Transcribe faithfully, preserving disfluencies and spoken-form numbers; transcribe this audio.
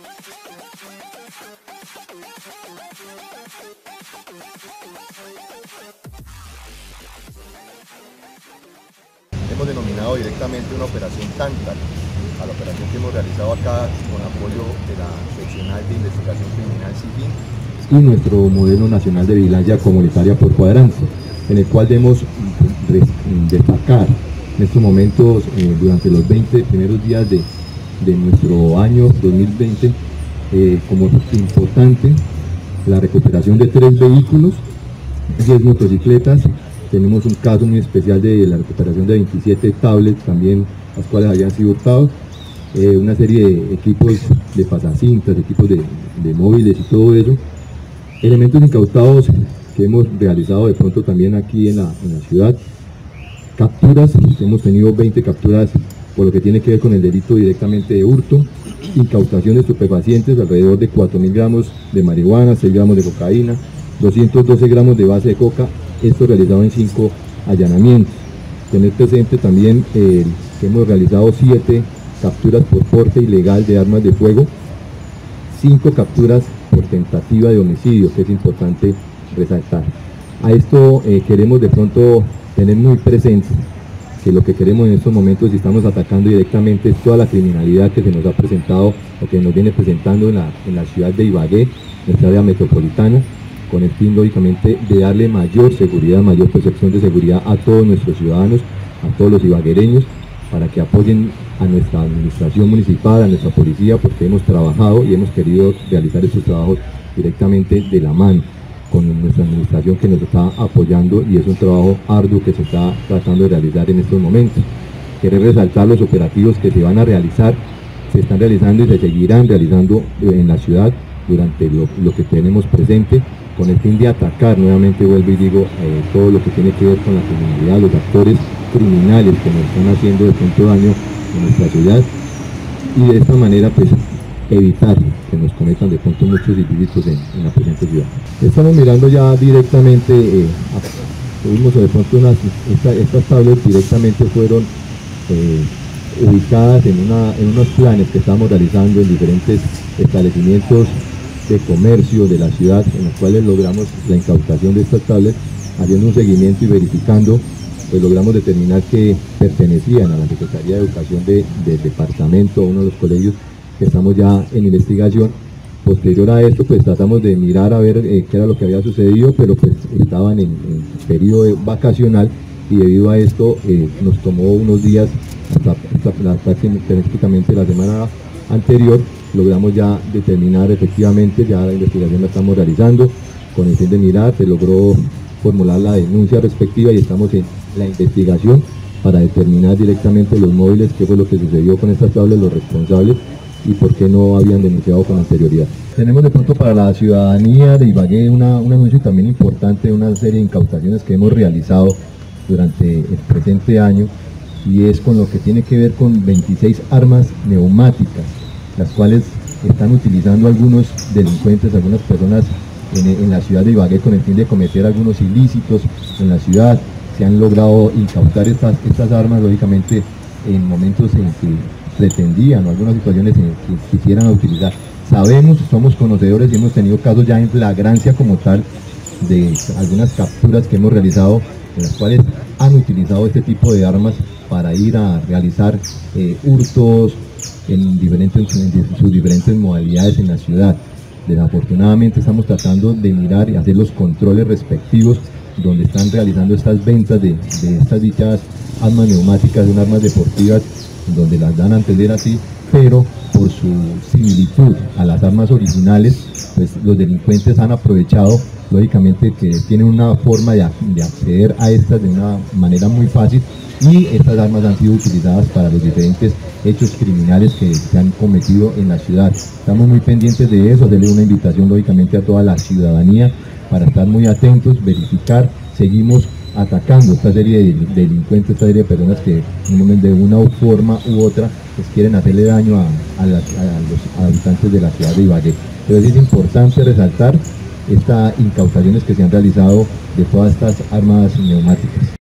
Hemos denominado directamente una operación Tántalo a la operación que hemos realizado acá con apoyo de la Seccional de Investigación Criminal SIGIN y nuestro modelo nacional de vigilancia comunitaria por cuadrante, en el cual debemos destacar en estos momentos, eh, durante los veinte primeros días de, de nuestro año dos mil veinte, eh, como importante la recuperación de tres vehículos, diez motocicletas. Tenemos un caso muy especial de la recuperación de veintisiete tablets también, las cuales habían sido hurtados, eh, una serie de equipos de pasacintas, equipos de, de móviles y todo eso. Elementos incautados que hemos realizado de pronto también aquí en la, en la ciudad. Capturas, hemos tenido veinte capturas por lo que tiene que ver con el delito directamente de hurto. Incautación de estupefacientes, alrededor de cuatro mil gramos de marihuana, seis gramos de cocaína, doscientos doce gramos de base de coca, esto realizado en cinco allanamientos. Tener presente también eh, que hemos realizado siete capturas por porte ilegal de armas de fuego, cinco capturas por tentativa de homicidio, que es importante resaltar. A esto eh, queremos de pronto tener muy presente que lo que queremos en estos momentos, si estamos atacando directamente, es toda la criminalidad que se nos ha presentado o que nos viene presentando en la, en la ciudad de Ibagué, nuestra área metropolitana, con el fin lógicamente de darle mayor seguridad, mayor percepción de seguridad a todos nuestros ciudadanos, a todos los ibaguereños, para que apoyen a nuestra administración municipal, a nuestra policía, porque hemos trabajado y hemos querido realizar estos trabajos directamente de la mano con nuestra administración, que nos está apoyando, y es un trabajo arduo que se está tratando de realizar en estos momentos. Quiero resaltar los operativos que se van a realizar, se están realizando y se seguirán realizando en la ciudad durante lo, lo que tenemos presente, con el fin de atacar, nuevamente vuelvo y digo, eh, todo lo que tiene que ver con la criminalidad, los actores criminales que nos están haciendo de pronto daño en nuestra ciudad, y de esta manera pues evitar que nos cometan de pronto muchos ilícitos en, en la presente ciudad. Estamos mirando ya directamente, eh, tuvimos de pronto unas, esta, estas tablets directamente fueron eh, ubicadas en, una, en unos planes que estamos realizando en diferentes establecimientos de comercio de la ciudad, en los cuales logramos la incautación de estas tablets, haciendo un seguimiento y verificando, pues logramos determinar que pertenecían a la Secretaría de Educación de, del departamento, a uno de los colegios que estamos ya en investigación. Posterior a esto, pues tratamos de mirar a ver eh, qué era lo que había sucedido, pero pues estaban en, en periodo vacacional, y debido a esto eh, nos tomó unos días, hasta, hasta la, prácticamente la semana anterior, logramos ya determinar efectivamente, ya la investigación la estamos realizando, con el fin de mirar, se logró formular la denuncia respectiva y estamos en la investigación para determinar directamente los móviles, qué fue lo que sucedió con estas tablets, los responsables y por qué no habían denunciado con anterioridad. Tenemos de pronto para la ciudadanía de Ibagué una, un anuncio también importante, una serie de incautaciones que hemos realizado durante el presente año, y es con lo que tiene que ver con veintiséis armas neumáticas, las cuales están utilizando algunos delincuentes, algunas personas en, en la ciudad de Ibagué, con el fin de cometer algunos ilícitos en la ciudad. Se han logrado incautar estas, estas armas, lógicamente en momentos en que pretendían o algunas situaciones en que quisieran utilizar. Sabemos, somos conocedores y hemos tenido casos ya en flagrancia como tal de algunas capturas que hemos realizado, en las cuales han utilizado este tipo de armas para ir a realizar eh, hurtos en, diferentes, en sus diferentes modalidades en la ciudad. Desafortunadamente estamos tratando de mirar y hacer los controles respectivos donde están realizando estas ventas de, de estas dichas armas neumáticas, de armas deportivas, donde las dan a entender así, pero por su similitud a las armas originales, pues los delincuentes han aprovechado, lógicamente, que tienen una forma de, de acceder a estas de una manera muy fácil, y estas armas han sido utilizadas para los diferentes hechos criminales que se han cometido en la ciudad. Estamos muy pendientes de eso, hacerle una invitación lógicamente a toda la ciudadanía para estar muy atentos, verificar. Seguimos atacando esta serie de delincuentes, esta serie de personas que de una forma u otra pues quieren hacerle daño a, a, las, a los habitantes de la ciudad de Ibagué. Entonces es importante resaltar estas incautaciones que se han realizado de todas estas armas neumáticas.